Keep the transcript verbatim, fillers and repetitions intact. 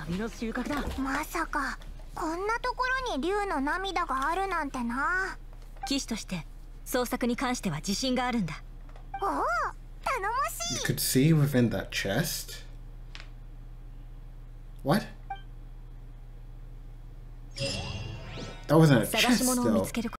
旅の収穫だ。 まさかこんなところに竜の涙があるなんてな。 騎士として捜索に関しては自信があるんだ。 おお、頼もしい。 You could see within that chest? What? That wasn't a 探し chest 物を見 though. つける